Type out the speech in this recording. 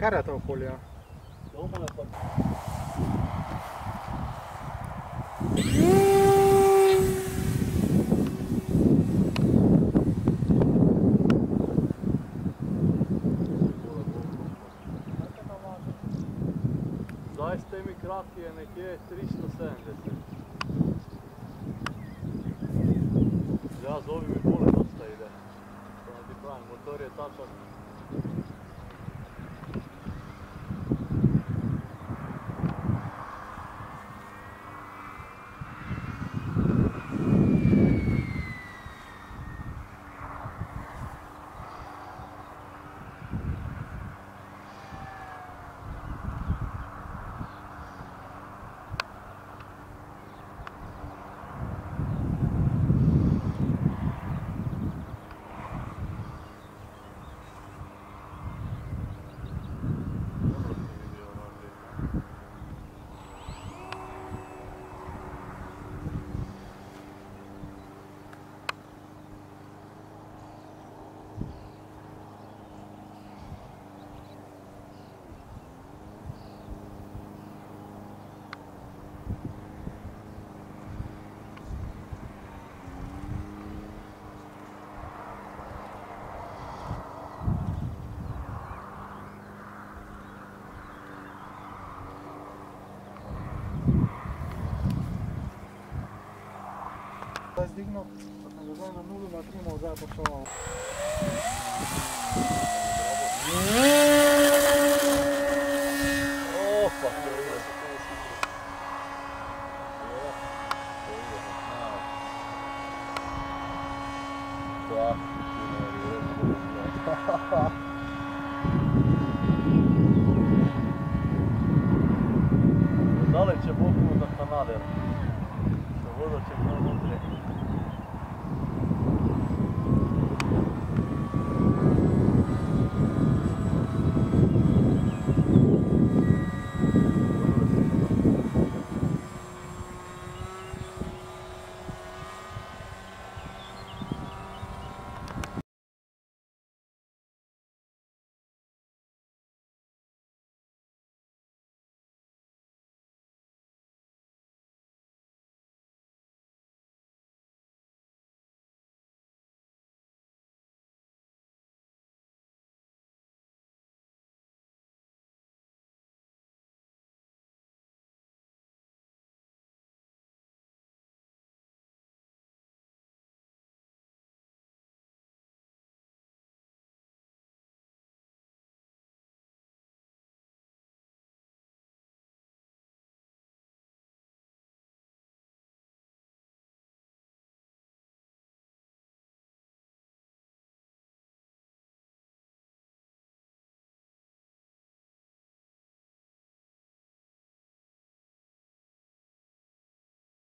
Care a ta okolja? Zdaj s temi kratki je nekje 370. Ja, z ovimi bolj dosta ide. To ne ti pravim, motor je tačan. Zdaj zdignil, pa sem ga zdaj na nulu natrimal, zdaj pa šel. Opa, to je. Daleč je Bog da Kanader. Vodo će malo nutre.